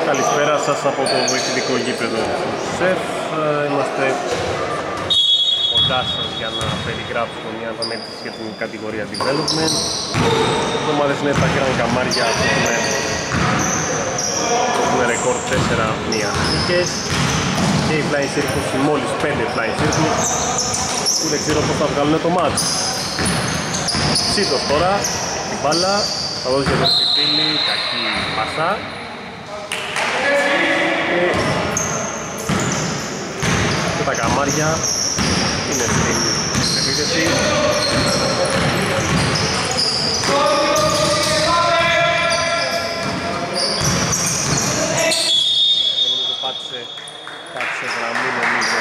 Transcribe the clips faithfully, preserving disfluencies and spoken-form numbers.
Καλησπέρα σας από το βοηθητικό γήπεδο του ΣΕΦ. Είμαστε κοντά σας για να περιγράψουμε μια αναμέτρηση για την κατηγορία Development. Οι ομάδες είναι τα Gran Camaria με ρεκόρ τέσσερα μία νίκες και οι Flying Circus μόλις πέντε Flying Circus που δεν ξέρω πώς θα βγάλουν το μάτς. Σύντος τώρα, η μπάλα θα δώσει για τον Σιφίλη, κακή πάσα. Και τα Καμάρια είναι στην επίθεση. Νομίζω πάτησε, πάτησε γραμμή νομίζω.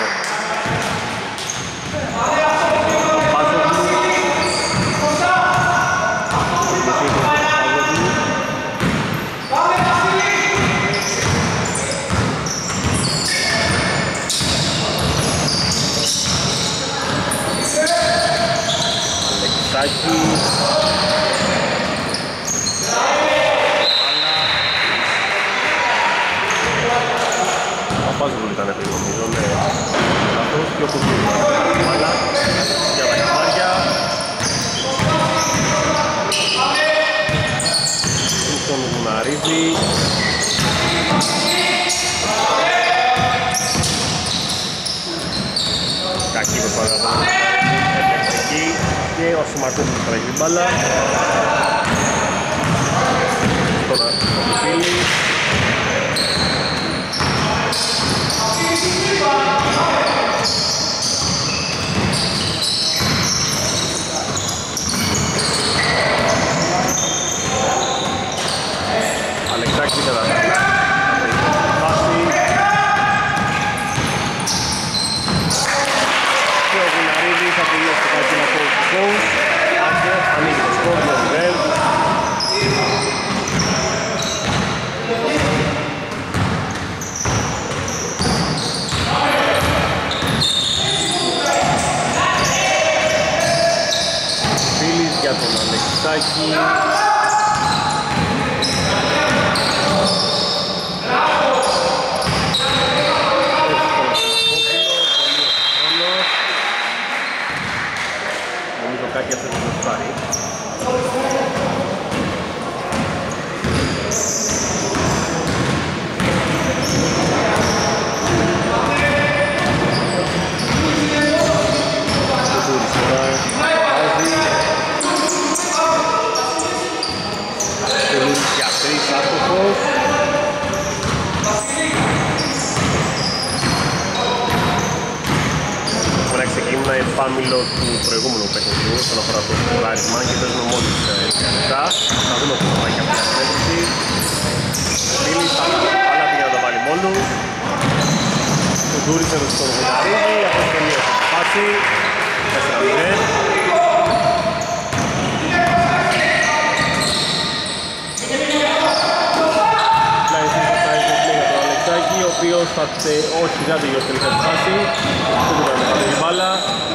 Αλεξάκη Παπάζουλου ήταν πριν νομίζω, ναι, λάθος και ο Κουτούλου αλλά για τα Καμάρια στον Γουναρίδη κακή προσπάθεια και ο Σιμακόπουλος τρέχει την μπάλα στον Αντιφίλη. Αλεξάκη κατά φάση και ο Γουναρίδης θα τελειώσει το κακινακό του Κόους. Άσε, ανοίγει το σκορ, δύο μηδέν. Φίλης για τον Αλεξάκη. Κάτι αυτό το ζεστάρι. Το τούρις τώρα βάζει. Τελούς για τρεις άστοχος. Ξεκινά επάμιλο του προηγούμενου παιχνιδιού όσον αφορά το σκοράρισμα και παίζουμε μόλις τρία λεπτά. Θα δούμε πώς θα πάει και αυτή η αναμέτρηση. Φίλης, αλλά πήγε να το βάλει μόνος. Ο Ντούρης έδωσε στον Γουναρίδη, αυτός τελείωσε τη φάση. τέσσερα μηδέν. Ο οποίος θα τε... όχι δεν τελειώσει τελικά τη φάση. Δεν μπορεί να πάρει την μπάλα.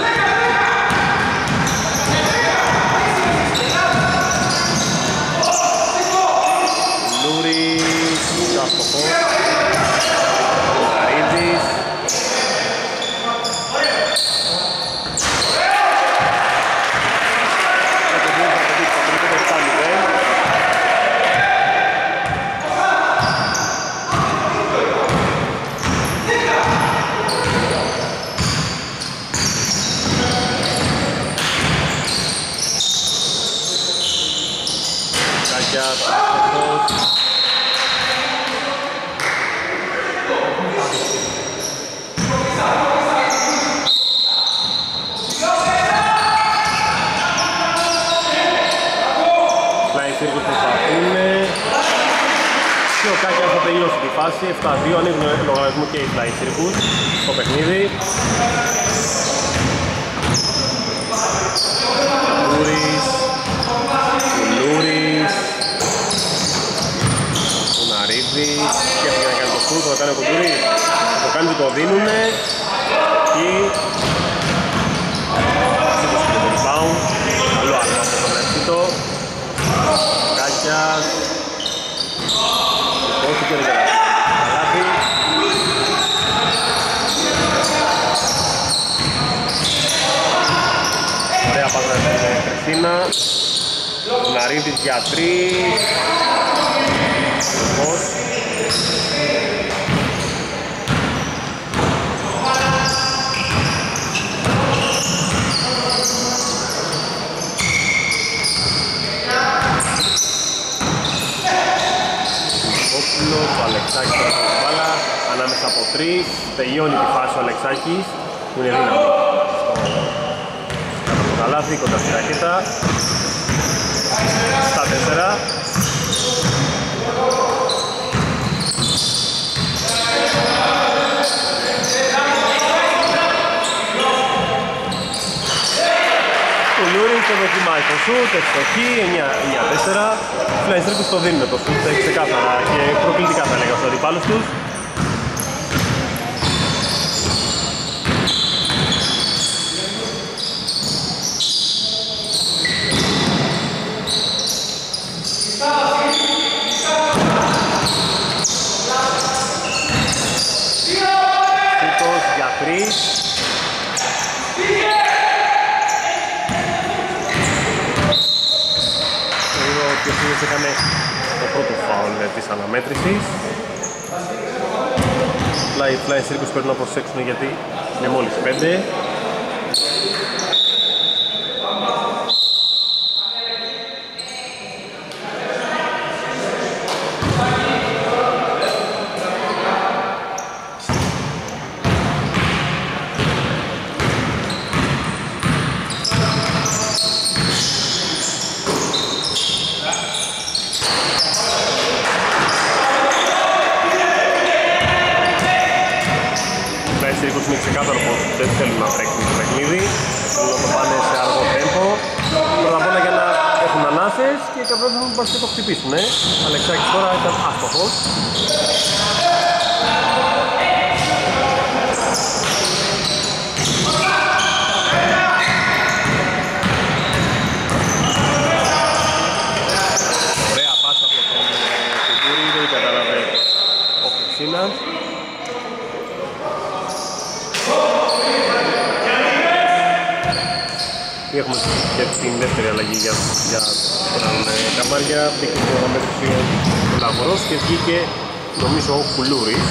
Λούρης, άστοχος. Καρίδης. επτά δύο ανοίγουν λογαριασμό και οι Flying Circus στο παιχνίδι. Λούρης, Κουλούρης, Κουναρίδης και έφυγε να κάνει το σουτ, το κάνει ο Κουντούρης, το κάνει και το δίνουνε και το rebound, καλό άλμα από τον Εύσιτο, Κάκιας, υπόθηκε για κατάφερε την Χρυσίνα. Ναρίδης για τρεις. Πώς. Το Αλεξάκης τώρα την μπάλα ανάμεσα από τρεις, τελειώνει τη φάση ο Αλεξάκης που είναι δύναμη κάτω από το καλάθι, κοντά στη ρακέτα στα τέσσερα. Ο Λούρις το δοκιμάει το σουτ, ευστοχή, εννιά τέσσερα. Flying Circus το δίνουν το σουτ, ξεκάθαρα και προκλητικά θα λέγα στους αντιπάλους τους. Σίτος για τρεις. Και ο οποίος έκανε το πρώτο φάουλ της αναμέτρησης. Οι Flying Circus πρέπει να προσέξουν γιατί είναι μόλις πέντε. Είναι ξεκάθαρο πως δεν θέλουν να τρέξουν το παιχνίδι, θέλουν να το πάνε σε αργό τέμπο. Πρώτα απ' όλα για να έχουν ανάσες και κατά δεύτερον να και το χτυπήσουν. Ε. Αλεξάκης τώρα ήταν άστοχος. Ωραία πάσα από τον Κουντούρη, δεν κατάλαβε ο Χρυσίνας. Έχουμε και την δεύτερη αλλαγή για, για τον Καμάρια. Μπήκε στο αμέσως ο Λαγορός και βγήκε νομίζω ο Κουλούρης.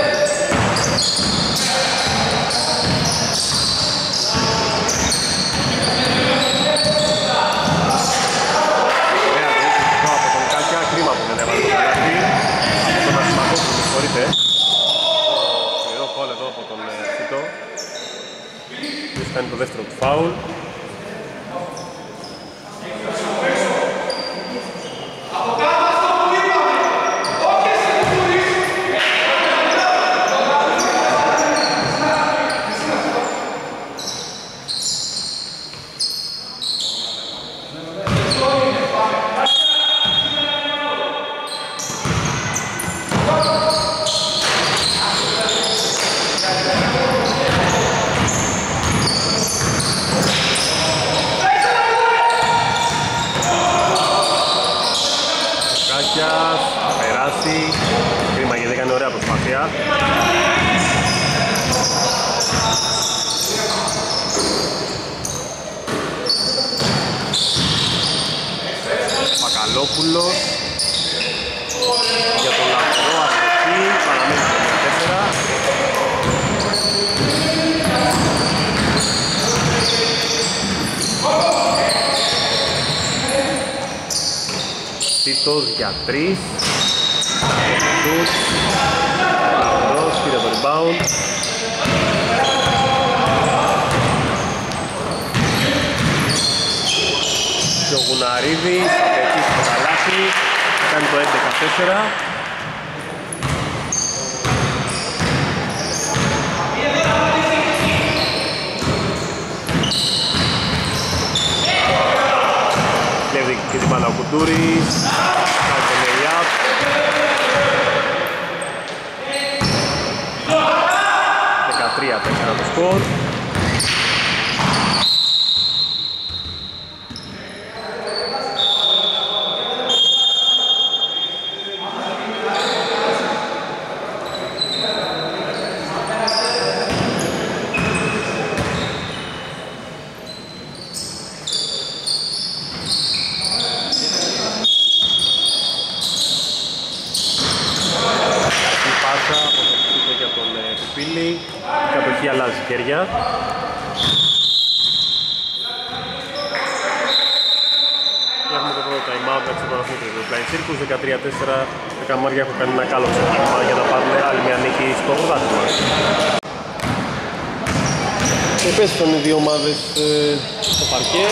Ωραία, το από τον Κάκια, κρίμα που δεν έβαλε το καλάθι. Από τον Ασημακό που συγχωρείτε. Σκληρό φάουλ εδώ από τον Σίτο. Ποιος κάνει το δεύτερο του φάουλ. Πακαλόπουλος για τον Λαγορό, αστοχή, παραμένει στο τέσσερα. Τίτος για τρεις. Λαγορός πήρε το rebound. Και ο Γουναρίδης θα πετύχει το καλάθι, θα κάνει το έντεκα τέσσερα. Κλέβει και την μπάλα ο Κουντούρης, κάνει το lay-up. δεκατρία τέσσερα το σκορ. εκεί αλλάζει χέρια. Και έχουμε το πρώτο time out μεταξύ των αθλητών του Flying Circus. Δεκατρία τέσσερα, τα καμάρια έχουν κάνει ένα καλό ξεκίνημα για να πάρουν άλλη μια νίκη στο πρωτάθλημα. Επέστρεψαν οι δύο ομάδες ε, στο παρκέ.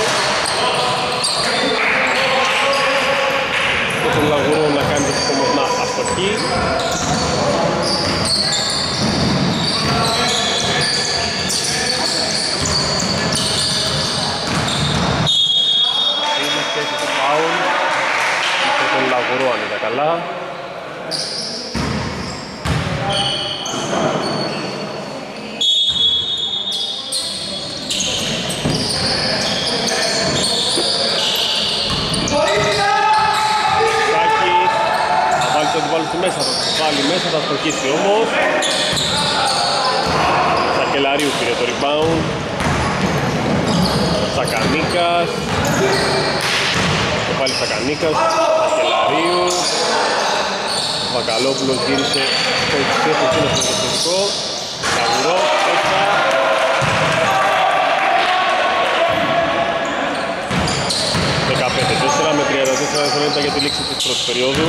Και τον Λαγουρό να κάνει το σκομμονά αστοχή. Είναι θέση του φάουλ. Και τον Λαγουρό αν είδα καλά. Μέσα, θα το βάλει μέσα, θα στοχίσει όμως. Σακελαρίου πήρε το rebound. Σακανίκας. Το πάλι Σακανίκας. Σακελαρίου. Βακαλόπουλος γύρισε στο εξής το εκείνο στο εξωτερικό. Καβουρό, μέσα. δεκαπέντε τέσσερα με τριάντα τέσσερα δευτερόλεπτα για τη λήξη της πρώτης περίοδου.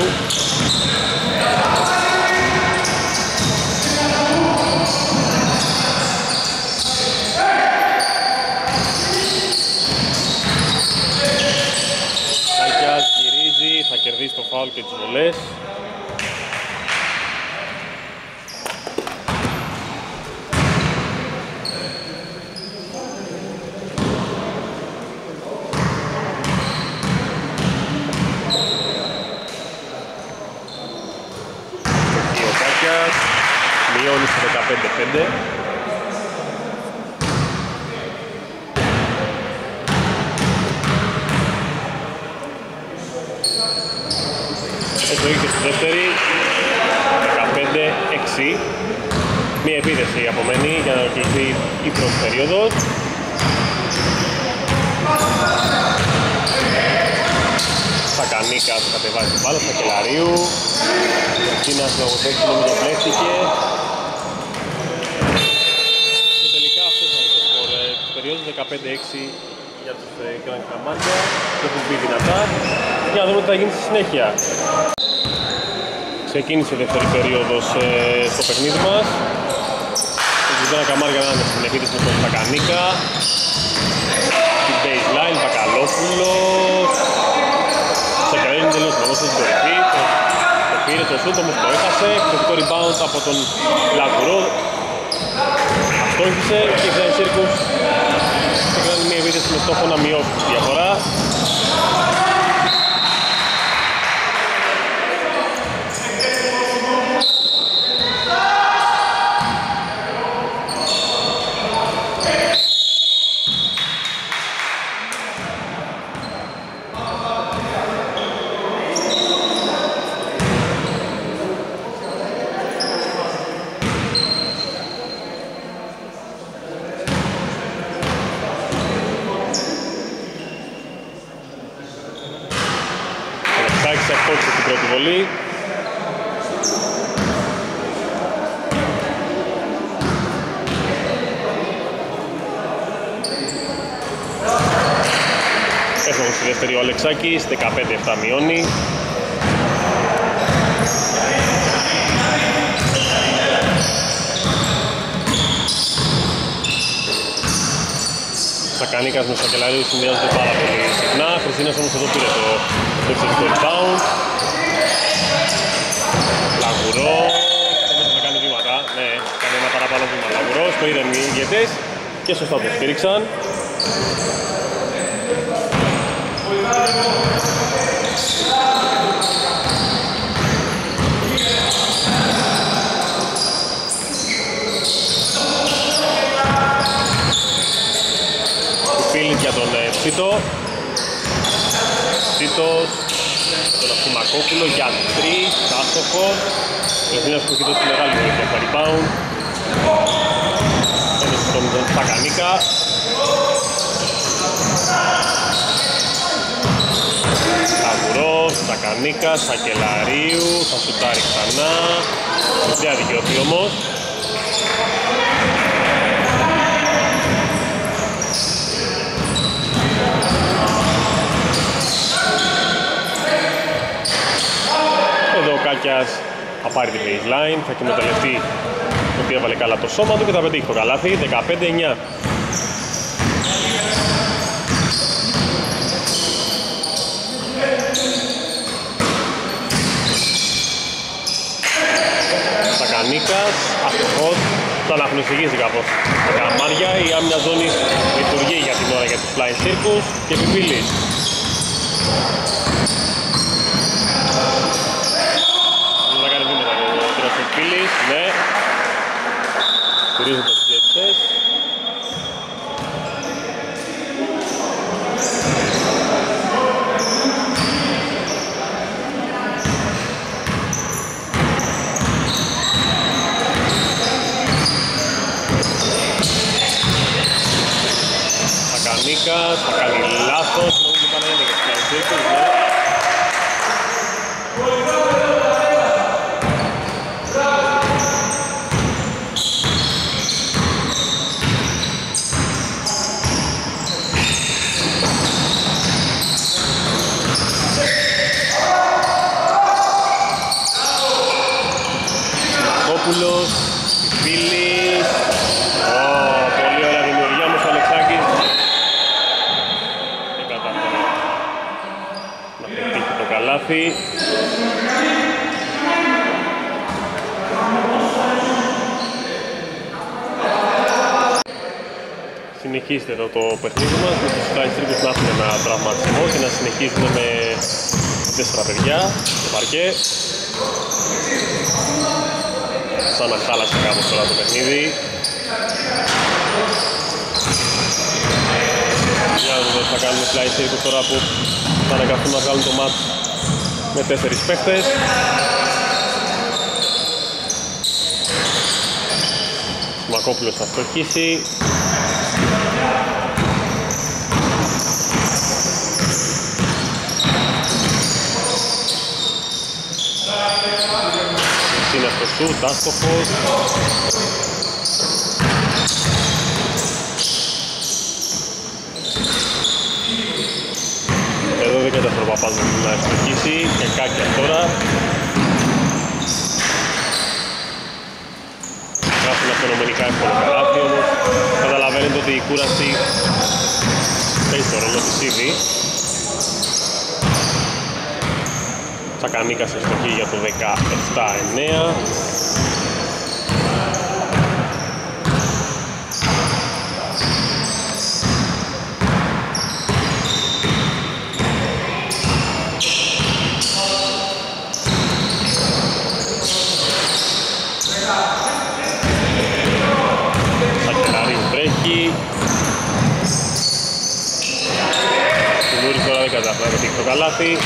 Σάκιας γυρίζει, θα κερδίσει το φάουλ και τις βολές. Μειώνει στο δεκαπέντε πέντε. Εστοχή και στη δεύτερη. δεκαπέντε έξι. Μία επίδεση απομένει για να ολοκληρωθεί η πρώτη περίοδος. Σακανίκας κατεβάζει την μπάλα, Σακελαρίου. Κίνας λογοτέξι νομίζω πλέχτηκε. Και τελικά αυτός είναι το σκορ της περίοδου δεκαπέντε έξι για τους Grand Καμάρια. Και έχουν μπει δυνατά. Για να δούμε τι θα γίνει στη συνέχεια. Ξεκίνησε η δεύτερη περίοδος ε, στο παιχνίδι μας. Οι Grand Καμάρια να είναι στην επίθεση με τον Σακανίκα. Την baseline, Βακαλόπουλος. Σακελαρίου είναι τελείως μονός στην κορυφή. Πήρε το σούτ όμως το έχασε, εξωτικό rebound από τον Λαγουρό. Αστόχησε και η Flying Circus έκανε μια επίθεση με στόχο να μειώσει τη διαφορά. Ακόλουσε την πρώτη βολή. Έχουμε στη δεύτερη ο Αλεξάκης, δεκαπέντε επτά μειώνει. Σακανίκας με Σακελαρίου συνδυάζονται πάρα πολύ συχνά. Χριστίνας όμως εδώ πήρε το εξαιρετικό rebound. Λαγουρός, όμως θα κάνει βήματα, ναι, κάνει ένα παραπάνω βήμα. Λαγουρός, το είδαν οι ηγετές και σωστά το στήριξαν. Φίλοι για τον Τσίτο. Τσίτος, τον Αφουμακόπουλο για τρεις, άστοχος. Χριστίνας που έχει δώσει μεγάλη βοήθεια στα rebound. Έδωσε τον Σακανίκα. Καβουρός, Σακανίκας, Σακελαρίου, θα σουτάρει ξανά. Δεν αδικαιωθεί όμως. Σάκιας θα πάρει την baseline, θα εκμεταλλευτεί ότι έβαλε καλά το σώμα του και θα πετύχει το καλάθι. Δεκαπέντε εννιά. Σακανίκας, αστοχός, το αναχνηστικίζει κάπως τα καμάρια. Η άμυνα ζώνης λειτουργεί για την ώρα για τους Flying Circus και Πιπίλης. Θα κάνει βήματα ο κύριος Πιπίλης, ναι. Στηρίζονται τους διαιτητές. Σακανίκας, θα κάνει λάθος, νομίζω πάνε είναι για τους Flying Circus, ναι. Μακόπουλος, Πιπίλης. Πολύ ωραία δημιουργία όμως ο Αλεξάκης. Δεν κατάφερε να πετύχει το καλάθι. Συνεχίστε εδώ το παιχνίδι μας με τους Flying Circus να έχουν ένα τραυματισμό και να συνεχίζουν με τέσσερα παιδιά στο παρκέ. Σαν να χάλασε κάπως τώρα το παιχνίδι. Για να δούμε τι θα κάνουν οι Flying Circus τώρα που θα αναγκαστούν να βγάλουν το μάτς με τέσσερις παίχτες. Μακόπουλος θα στοχίσει. Είναι στο σουτ, άστοχος. Εδώ δεν καταφέρει ο Παπάς να ευστοχίσει και Κάκια τώρα. Γράφουν ένα φαινομενικά εύκολο καλάθι, όμως καταλαβαίνετε ότι η κούραση παίζει το ρόλο της ήδη. Σακανίκας ευστοχή για το δεκαεπτά εννέα. Σακελαρής βρέχει. Σιγούρης τώρα δεν κατάφερε να πετύχει το καλάθι.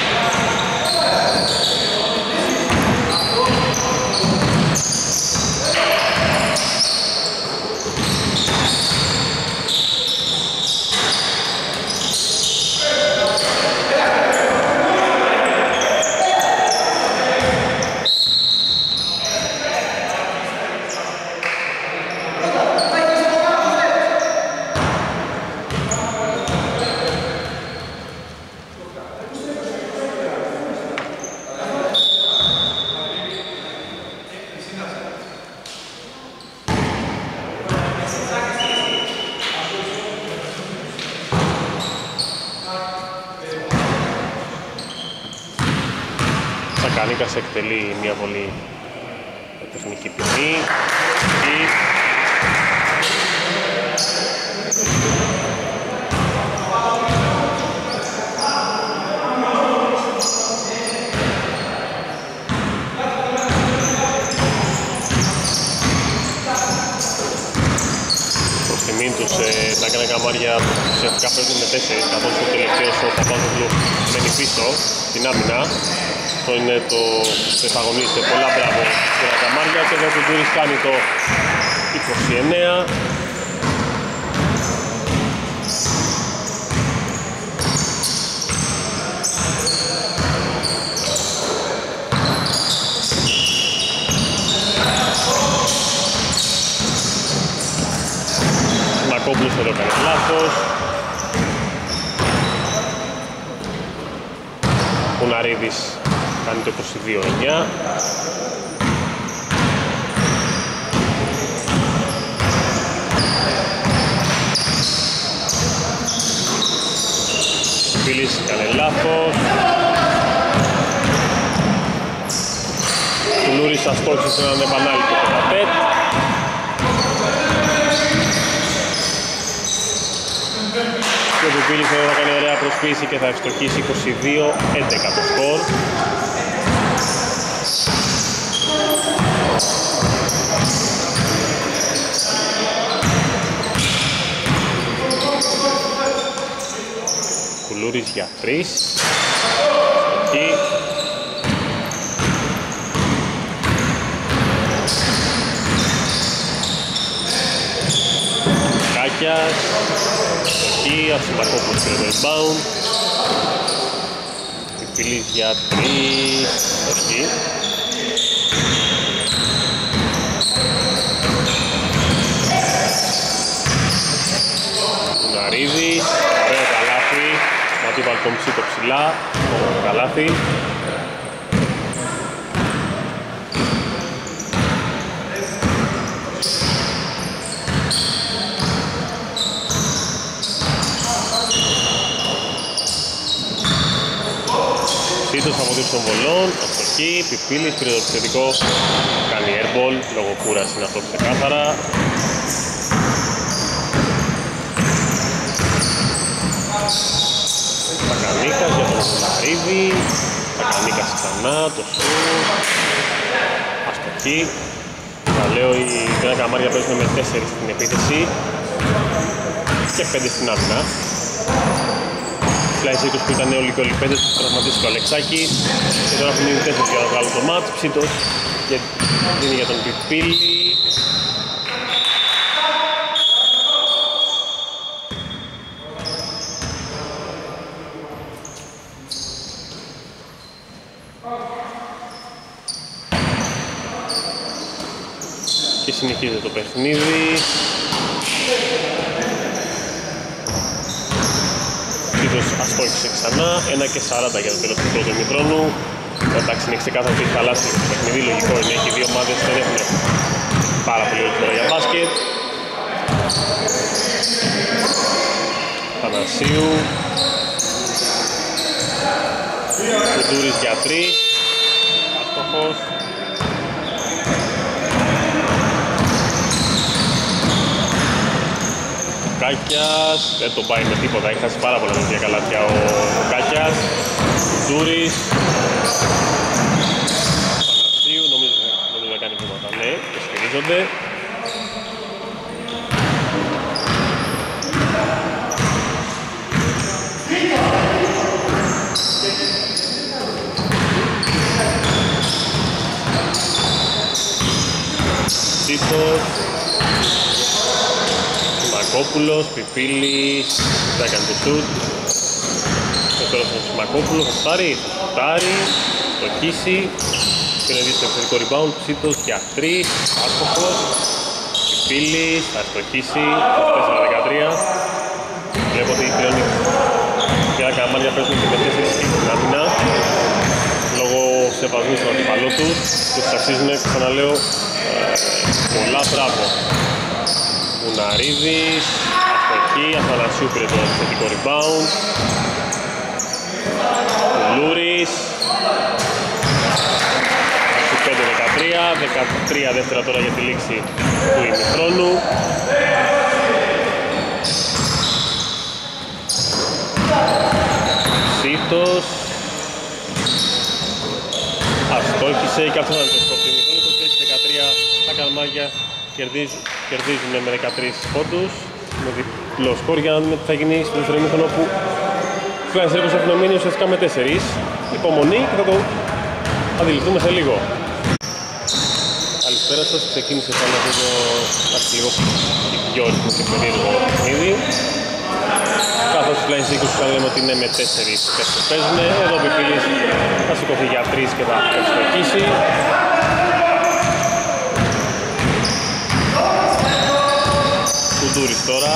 Σακανίκας εκτελεί μια πολύ τεχνική ποινή και προς τιμήν τους ε, τα έκανε καμάρια που ουσιαστικά παίζουν με τέσσερις, καθώς ο τελευταίος ο Παπάζογλου μένει πίσω στην άμυνα. Αυτό είναι το πρωταγωνίστε. Πολλά μπράβο για τα καμάρια και εδώ ο Κουντούρης κάνει το είκοσι εννέα. Μακόπουλος εδώ κάνει λάθος. Κουναρίδης κάνει το είκοσι δύο εννιά. Φίλης έκανε λάθος. Κουλούρης αστόχησε σε έναν επανάληπτο πενταπέτ. Και ο Πιπίλης εδώ θα κάνει ωραία προσποίηση και θα ευστοχίσει είκοσι δύο έντεκα το σκορ. Κουλούρης για τρεις. Εκεί. Κάκιας. Εκεί, Ασημακόπουλος και το rebound. Πιπίλης για τρεις. Εκεί. Ναρίδης. Ωραίο καλάθι. Ματί Βαλκομψή το ψηλά. Ωραίο καλάθι. Σύντος από δύο των βολών, αστοχή, Πιπίλης, πήρε το επιθετικό, κάνει airball, λόγω κούραση είναι αυτό ξεκάθαρα. Σακανίκας για τον Μαρίδη, Σακανίκας ξανά, το σουτ, αστοχή. Θα λέω οι Γκραν Καμάρια παίζουν με τέσσερις στην επίθεση και πέντε στην άμυνα. Πλάι Σίκος που ήταν όλοι και όλοι πέντε, τους τραυματίστηκε ο Αλεξάκης και τώρα έχουν μείνει τέσσερις για να βγάλουν το μάτς. Ψήτος και δίνει για τον Πιπίλη. Και συνεχίζεται το παιχνίδι. Αστόχησε ξανά, ένα και σαράντα για το τέλος του πρώτου ημιχρόνου. Εντάξει, είναι ξεκάθαρο ότι έχει χαλάσει το παιχνίδι, λογικό είναι, έχει δύο ομάδες δεν έχουν πάρα πολύ ώρα για μπάσκετ. Θανασίου. Κουτούρης για τρεις. Αστόχος. Κάκιας, δεν το πάει με τίποτα, έχει χάσει πάρα πολλά τέτοια καλάθια ο Κάκιας. Τζούρις. Παναθίου, νομίζω, νομίζω να κάνει βήματα, ναι, και σφυρίζονται. Τίτος. Σιμακόπουλος, Πιπίλης, θα έκανε το σουτ. Και τώρα στον Σιμακόπουλο θα σουτάρει, θα σουτάρει, θα στοχίσει. Και είναι στο επιθετικό rebound, Ψήτος για τρεις, άστοχος. Πιπίλης, θα στοχίσει, τέσσερα δεκατρία. Βλέπω ότι πλέον οι Γκραν Καμάρια παίζουν και με τέσσερις στην άμυνα. Λόγω σεβασμού στον αντιπαλό τους και τους αξίζουν, ξαναλέω, πολλά μπράβο. Μουναρίδης, αστοχή, Αθανασίου πήρε το επιθετικό rebound. Κουλούρης. πέντε δεκατρία, δεκατρία δεύτερα τώρα για τη λήξη του ημιχρόνου. Σίτος. Αστόχησε και αυτό θα είναι το σκορ του ημιχρόνου. είκοσι τέσσερα δεκατρία τα Καλμάρια κερδίζουν, κερδίζουν με δεκατρείς πόντους. Με διπλό σκορ για να δούμε τι θα γίνει στο δεύτερο ημίχρονο που Φλάιν Σέρκος έχουν μείνει ουσιαστικά με τέσσερις. Υπομονή και θα το αντιληφθούμε σε λίγο. Καλησπέρα σας, ξεκίνησε πάνω αυτό το άρχισε λίγο πιο όριμο και περίεργο παιχνίδι. Καθώς οι Flying Sircus θα λέμε ότι είναι με τέσσερις παίκτες παίζουν. Εδώ ο Πιπίλης θα σηκωθεί για τρεις και θα ευστοχίσει. Κουντούρης τώρα.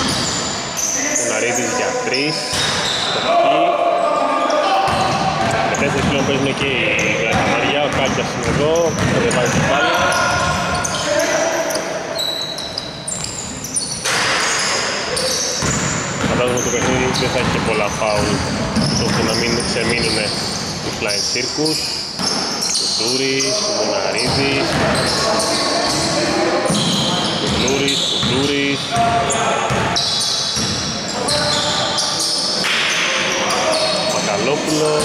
Κουναρίδης για τρεις. Στοχή. τέσσερις πλέον παίζουν και οι Γλακαμαριά, ο Κάκιας είναι εδώ, δεν πάει την μπάλα. Φαντάζομαι το παιχνίδι δεν θα έχει και πολλά φάουλ, ώστε να μην ξεμείνουν τους Flying Circus. Ο Ντούρης, ο Μουναρίδης, ο Ντούρης, ο Ντούρης. Μακαλόπουλος.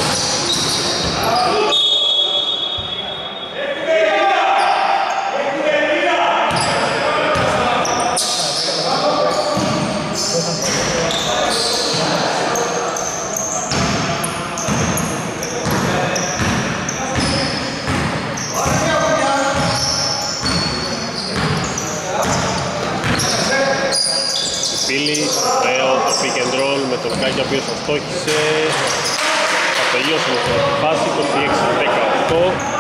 Με τον Κάκια ο οποίος θα στόχισε, θα τελειώσει με την φάση είκοσι έξι δεκαοκτώ.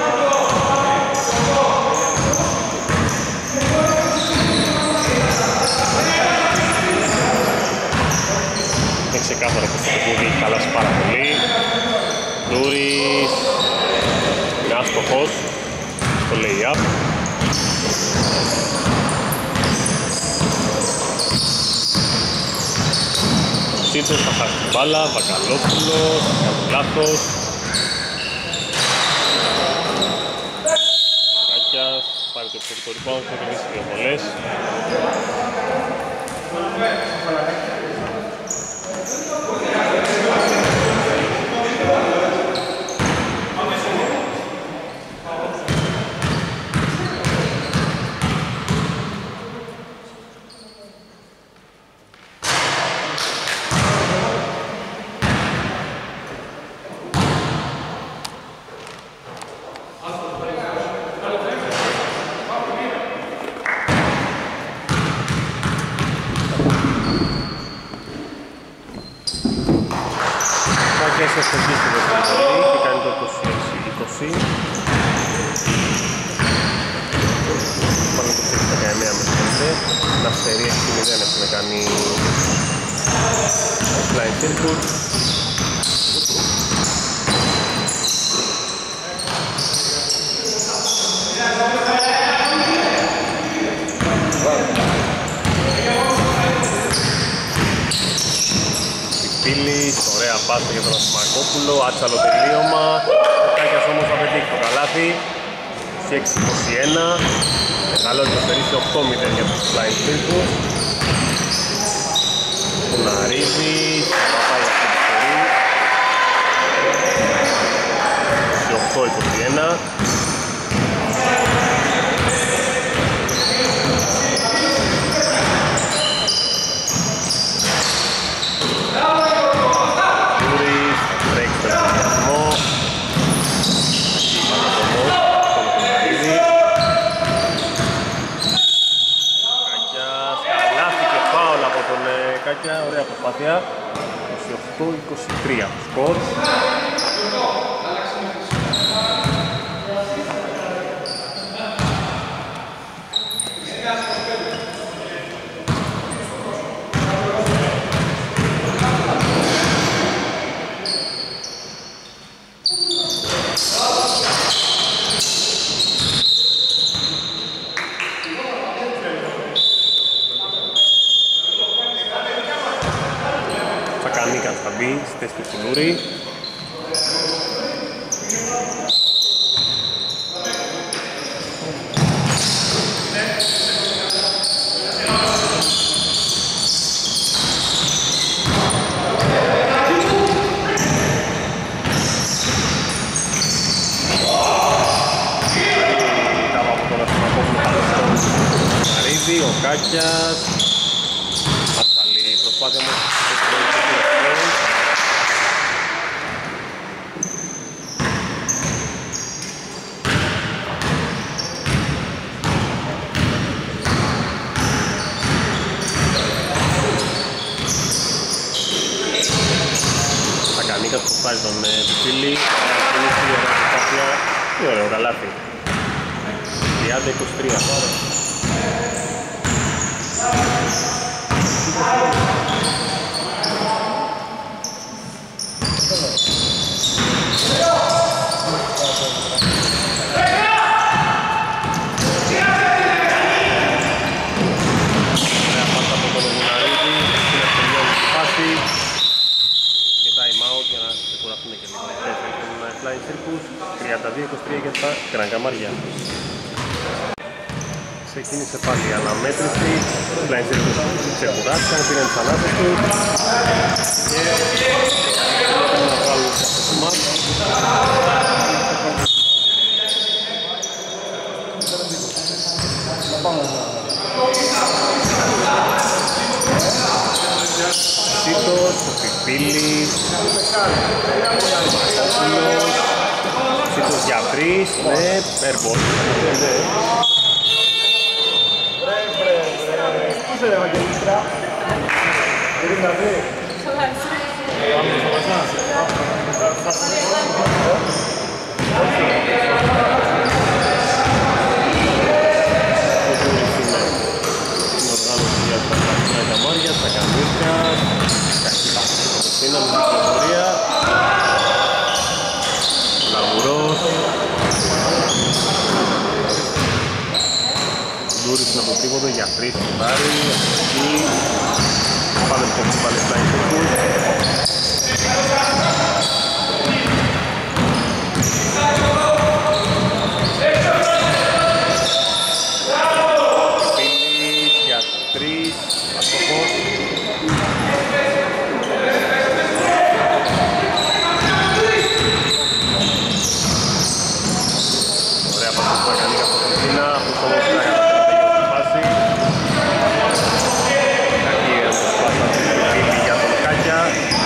Είναι ξεκάθαρο πως το παιχνίδι έχει χαλάσει πάρα πολύ. Ντούρης είναι άστοχος στο lay-up. Σίτσος θα χάσει την μπάλα, Βακαλόπουλος, θα κάνει λάθος. Κάκιας, πάρει το επιθετικό rebound, θα κερδίσει δύο βολές. Και κάνει το είκοσι έξι είκοσι. Πάνε το είκοσι δεκαεννέα με πέντε. Ναυστερή έξι μηδέν έχουν κάνει Flying Circus. Πίλης, ωραία πάσα για τον Ασημακόπουλο, άτσαλο τελείωμα. Ο Κάκιας όμως θα πετύχει το καλάθι. είκοσι έξι είκοσι ένα. Καλό το στερήσει οκτώ μηδέν για τους Flying Circus. Ο Ναρίδης, θα πάει αυτή τη στερή. είκοσι οκτώ είκοσι ένα. Ωραία προσπάθεια, είκοσι οκτώ είκοσι τρία σκορ. Στη θέση του Κουλούρη. Ο Κάκιας ασφαλή προσπάθεια μου. Κανίκας που πάρει τον Πιπίλη, θα κινήσει η προσπάθεια. Τι ωραίο καλάθι. τριάντα είκοσι τρία. Yeah. είναι και λίγο υπέρ των Flying Circus. τριάντα δύο είκοσι τρία για τα Γκραν Καμάρια. Ξεκίνησε πάλι η αναμέτρηση. Οι Flying Circus ξεκουράστηκαν, πήραν τις ανάσες τους και έκαναν να βγάλουν σε αυτό το μάτς. Σίτος, ο Πιπίλης, Βασίλος, Σίτος για τρεις, ναι, airball. Πού είσαι Ευαγγελίστρα, μπορείς να δει. Καμάρια, τα Καμίρκα, Καχύτα, με την πληροφορία, Λαγουρός, Ντούρις από το τρίποδο για τρεις κουτάρι, εκεί, πάνε το κουμπάλι στα ίσως. Πίλης για τρεις, αστοχός. Ωραία πάση που έκανε από τον Κίνα, που όμως θα έκανε τη φάση. Κακή προσπάθεια του Πίλη για τον Κάκια.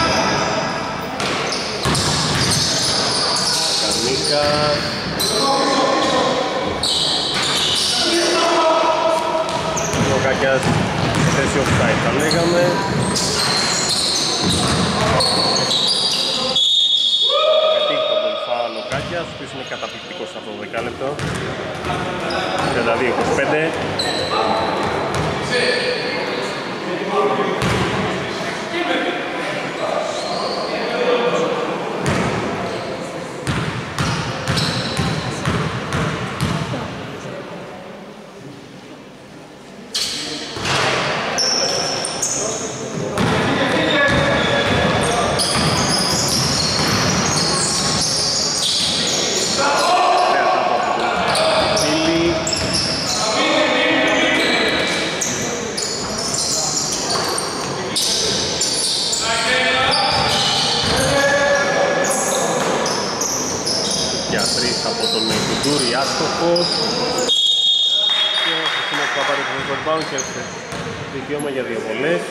Καρνίκας. Ο Κάκιας σε θέση offside θα λέγαμε. Πετύχει τον Πολυφάουλ ο Κάκιας, ο οποίος είναι καταπληκτικός σε αυτό το δεκάλεπτο. τριάντα δύο είκοσι πέντε. Άστοχος και ο Χρυσίνος Παπάρης του rebound και δικαίωμα για δύο βολές.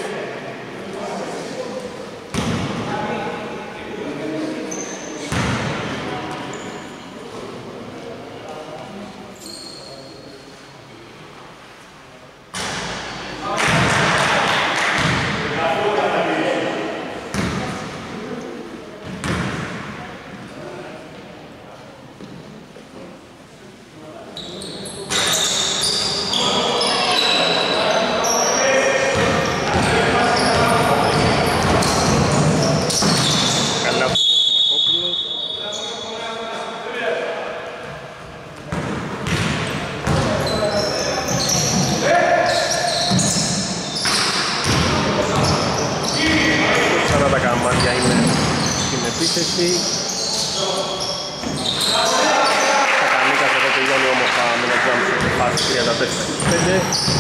επίθεση. Θα κάνει κάθε εδώ τελειώνει όμορφα με ένα jump shot πάση τριάντα τέσσερα πέντε.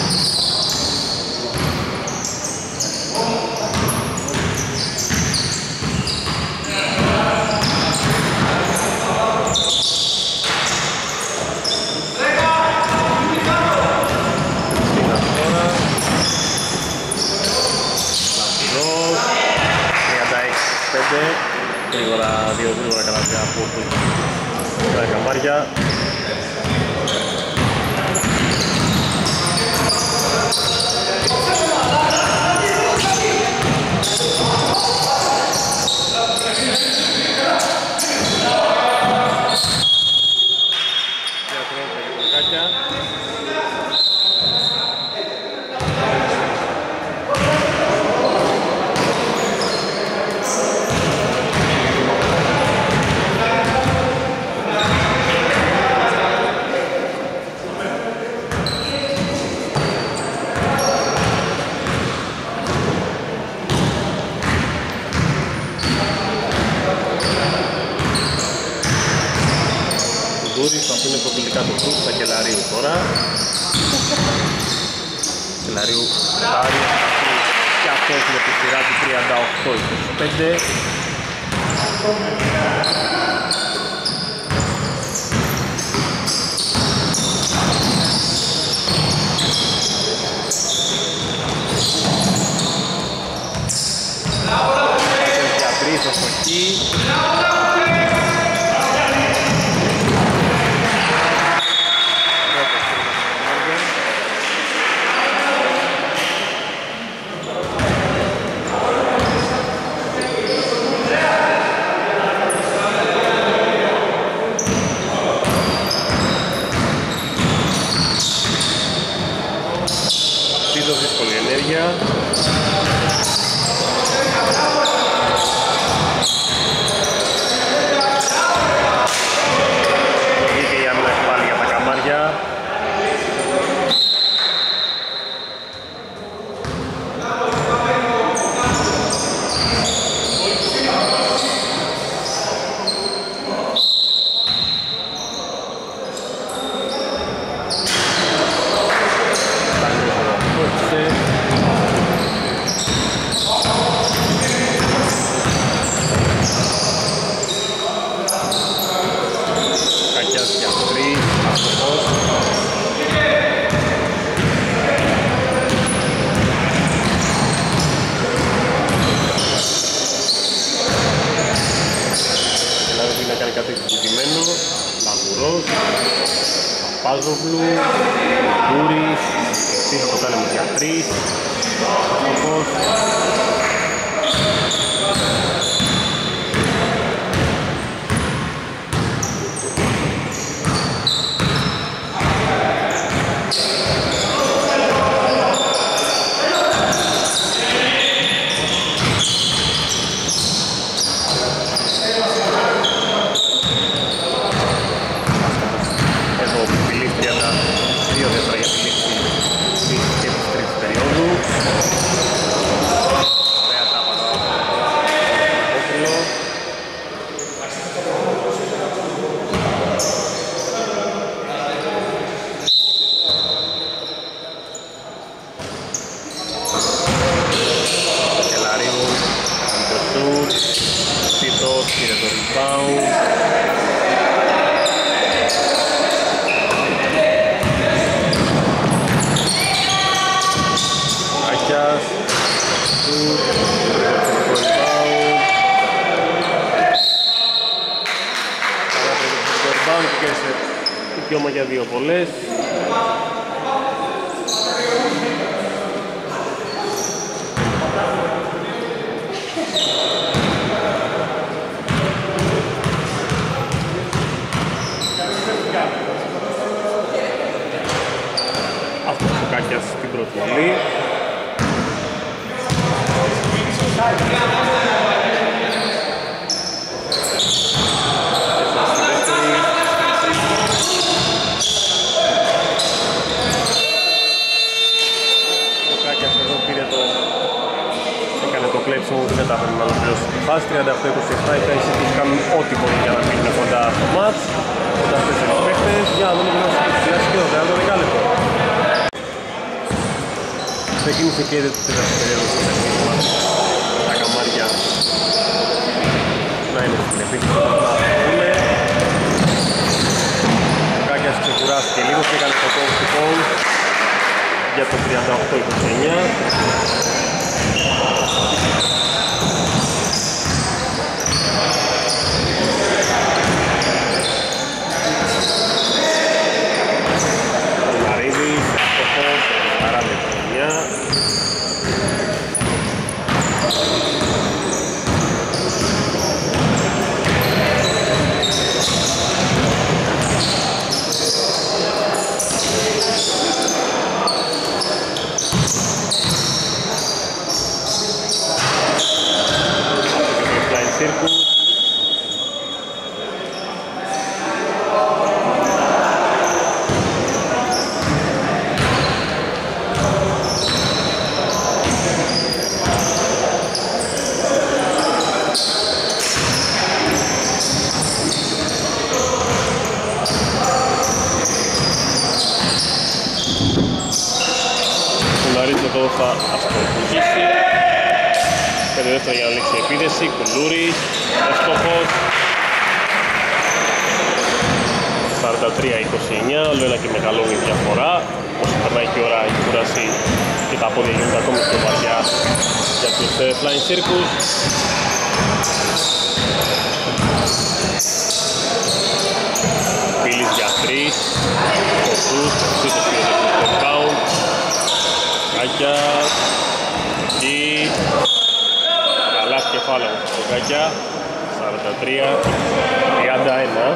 Γρήγορα, δύο γρήγορα καλάθια από τα καμάρια. Μαντούρης θα αφήνει προκλητικά το σουτ στα Κελαρίου τώρα. Κελαρίου πάρει και αυτός με τη σειρά του τριάντα οκτώ είκοσι πέντε. Για τρεις αστοχή. Δύσκολη ενέργεια. Βγήκε η άμυνα και πάλι για τα καμάρια. Πάζοβλου, Μπούρης, πίσω από τα λέμε για τρεις, Αστοχός. Δικαίωμα για δύο βολές. Αυτός ο Κάκιας στην πρώτη βολή. Δεν τα πρέπει να ολοκληρώσει τη φάση. τριάντα οκτώ είκοσι επτά οι Καϊσίτες τους κάνουν ό,τι μπορούν για να μείνουν κοντά στο μάτς. Κοντά στις τέσσερις παίκτες. Για να δούμε να συμπλησιάσει και το τριάντα δεκάλεπτο. Ξεκίνησε και είδε το τέταρτο περίοδο στο παιχνίδι μας. Τα καμάρια να είναι στην επίθεση. Να πούμε. Ο Κάκιας ξεκουράστηκε λίγο και έκανε το post to post για το τριάντα οκτώ είκοσι εννιά. θα αστοχήσει. πέντε δεύτερα για να λήξει η επίδεση. Κουλούρης, εύστοχος. σαράντα τρία είκοσι εννιά, όλο ένα και μεγαλώνει η διαφορά. Όσο περνάει και η ώρα η κούραση και τα πόδια γίνονται ακόμη πιο βαριά για τους uh, Flying Circus. Πύλης για τρεις, κοντούς, τρίτος και το compound. Κάκια, εκεί, καλά κεφάλαιο στο Κάκια, σαράντα τρία τριάντα ένα.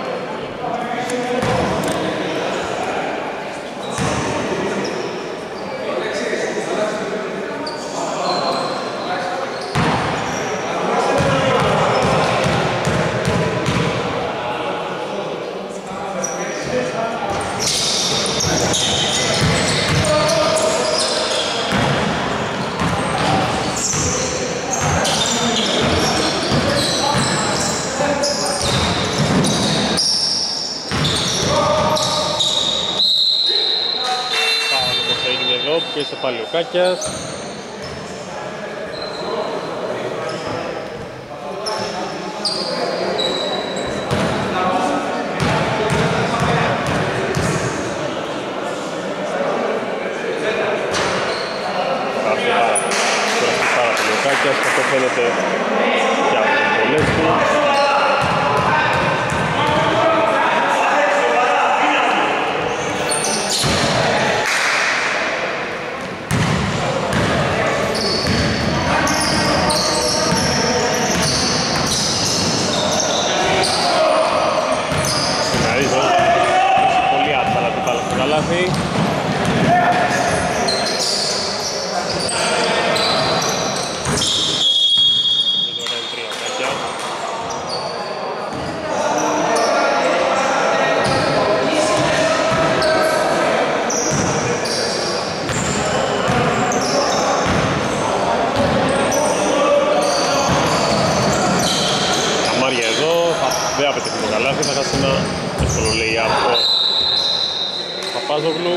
Και σε πάλι ο Κάκιας. Πάρα πολύ ο Κάκιας, αυτό φαίνεται και από τις βολές του. Πολύ άταλα την μπάλα στο καλάθι. Καμάρια εδώ, δεν απαιτεί το καλάθι, θα χάσει ένα εύκολο λέει από Παπάζογλου.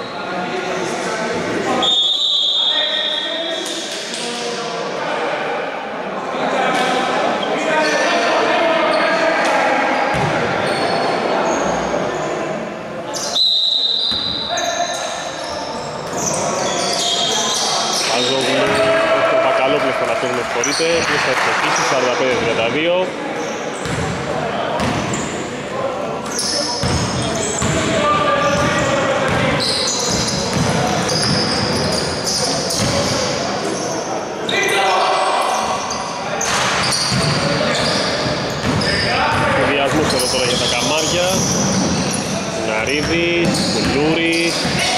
Παπάζογλου, ο Πακαλόπουλος θα να με συγχωρείτε, ποιος θα εξοχίσει, σαράντα πέντε τριάντα δύο. Εδώ τώρα για τα καμάρια. Ναρίδης, Κουλούρης.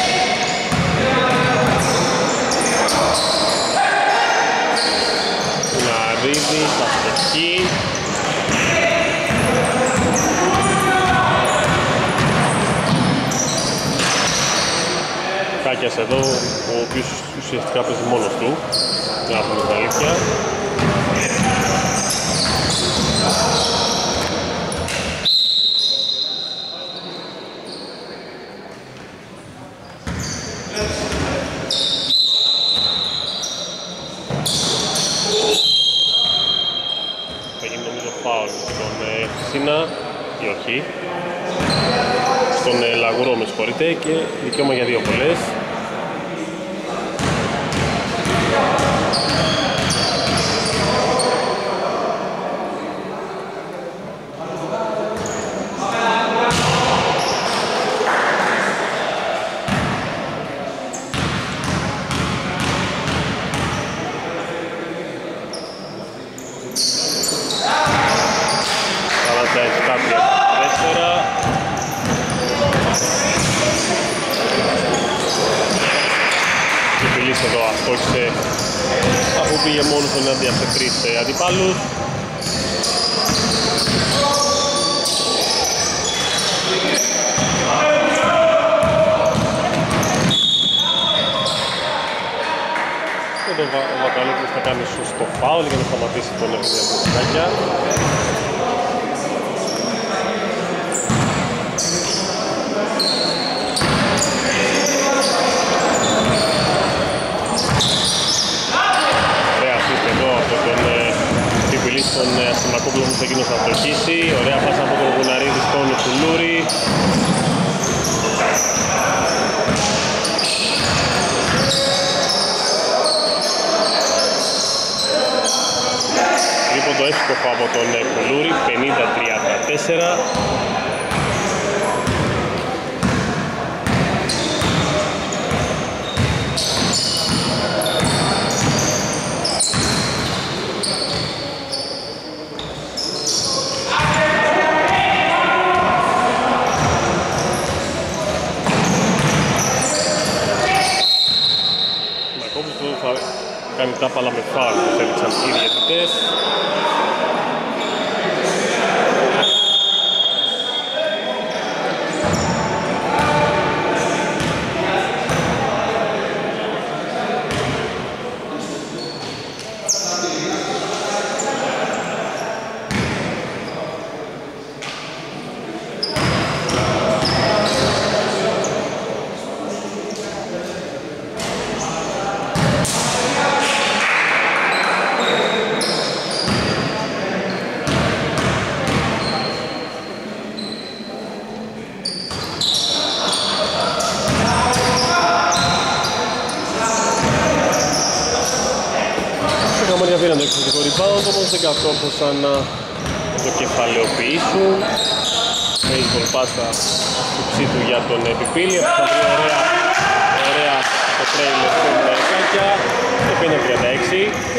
Ναρίδης, αστοχή. Κάκιας εδώ, ο οποίος ουσιαστικά παίζει μόνος του. Να πούμε την αλήθεια. Χριστίνα ή όχι, στον ε, Λαγουρό με συγχωρείτε, και δικαίωμα για δύο βολές. Εδώ αστόχησε αφού πήγε μόνος ενάντια σε τρεις αντιπάλους. Εδώ ο Βακαλόπουλος θα κάνει σωστό φάουλ για να σταματήσει τον Ευθύμιο Κάκια. επίθεση. Ωραία πάσα από τον Γουναρίδη στον Κουλούρη. Λοιπόν το εύστοχο από τον Κουλούρη, πενήντα τριάντα τέσσερα. Κάνει τάπαλα με φάουλ που έδειξαν οι διαιτητές. Πήραν το εξωτικό rebound, όμως δεν κατόρθωσαν να το κεφαλαιοποιήσουν. Baseball πάσα του ψήτου για τον Επιπίλη. Αυτό θα βρει ωραία, ωραία το τρέιλερ στον Κάκια. Το πενήντα τριάντα έξι.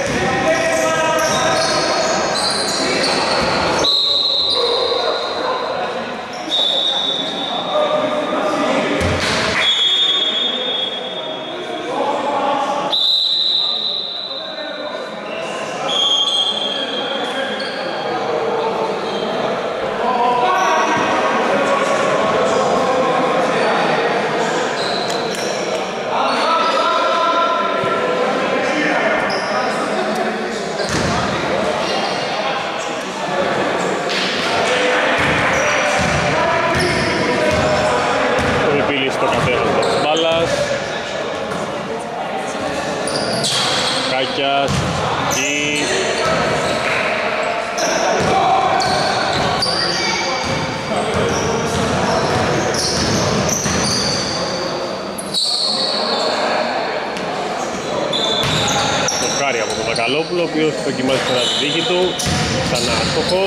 Ο οποίος δοκιμάζει ξανά τη δίκη του, ξανά άστοχος.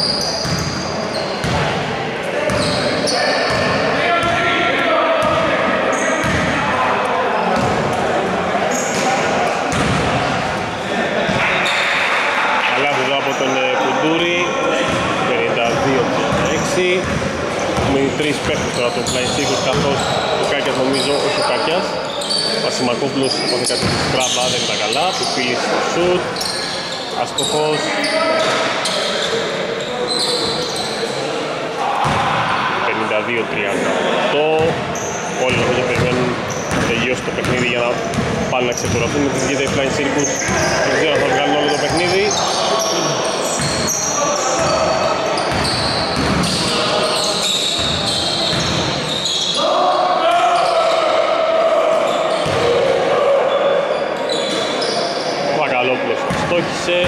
Αλλά εδώ από τον Κουντούρη, πενήντα δύο τριάντα έξι. Με τρεις παίχτες τώρα τον Flying Circus, καθώς ο Κάκιας, νομίζω, όχι ο Κάκιας. Ο Ασημακόπουλος από κάτι της Στράμπα δεν ήταν καλά, του πήλησε στο σουτ, αστοχός. πενήντα δύο τριάντα οκτώ. Όλοι νομίζω περιμένουν να τελειώσει το παιχνίδι για να πάνε να ξεκουραστούν με τις γίνεται Flying Circus. Δεν ξέρω αν θα βγάλουν όλο το παιχνίδι. Στόχισε.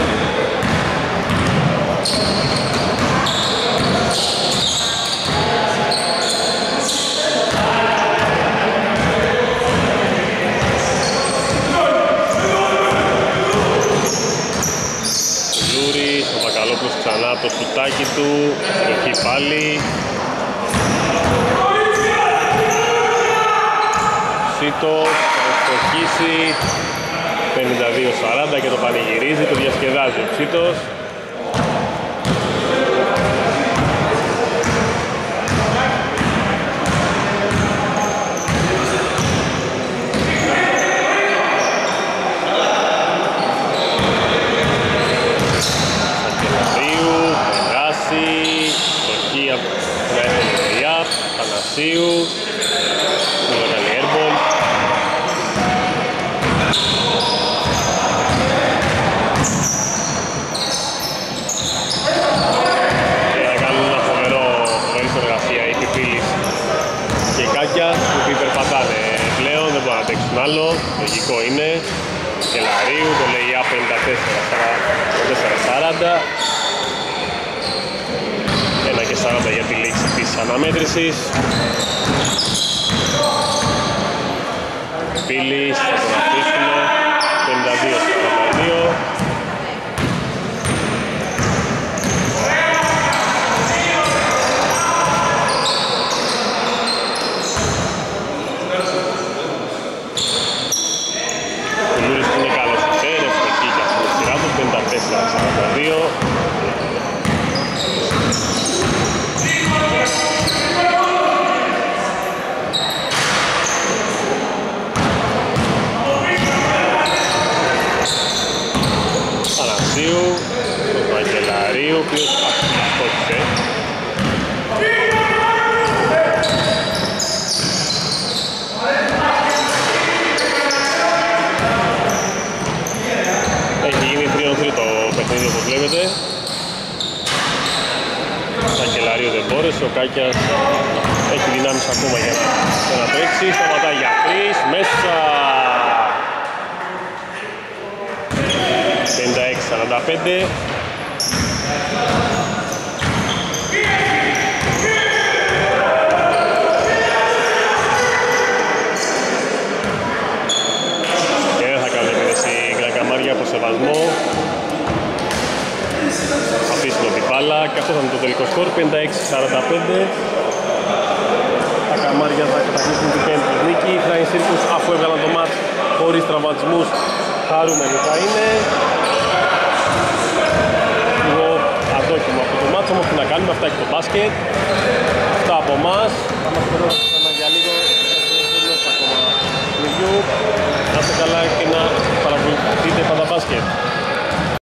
Λούρης, ο Βακαλόπουλος ξανά το σουτάκι του, στοχή πάλι. Σίτος, θα στοχίσει. πενήντα δύο σαράντα και το πανηγυρίζει, το διασκεδάζει ο Ψήτος. Σακελαρίου, περάσει, στοχή από την Αεροπορία, Πανασίου, πολύ καλή airball. Που υπερπατάνε πλέον, δεν μπορούν να αντέξουν άλλο, λογικό είναι. Κελαρίου, το λέει πενήντα τέσσερα σαράντα. δευτερόλεπτα για τη λήξη της αναμέτρησης. Πύλης θα τον αφήσουμε, πενήντα δύο σαράντα δύο. Ο Λούρης είναι καλός εξέρ, ευτυχή και αυτή τη σειρά του, πενήντα τέσσερα σαράντα δύο. Πανασίου, τον Βαγγελαρίου, ο οποίος ασκότησε. Έχει γίνει τρία τρία το παιχνίδι όπως βλέπετε. Ο Βαγγελαρίου δεν μπόρεσε, ο Κάκιας έχει δυνάμεις ακόμα για να, να τρέξει. Σταματάει για τρεις, μέσα! πενήντα έξι σαράντα πέντε. Και δεν θα κάνουν επίδεση Γκρακαμάρια από σεβασμό. Αφήσουμε την μπάλα και αυτό θα είναι το τελικό σκορ, πενήντα έξι σαράντα πέντε. Τα Καμάρια θα κατακτήσουν την πέμπτη νίκη. Οι Flying Circus, αφού έβγαλαν το μάτς χωρίς τραυματισμούς, χαρούμενοι θα είναι. Λίγο αδόκιμο αυτό το μάτς, όμως τι να κάνουμε, αυτά έχει το μπάσκετ.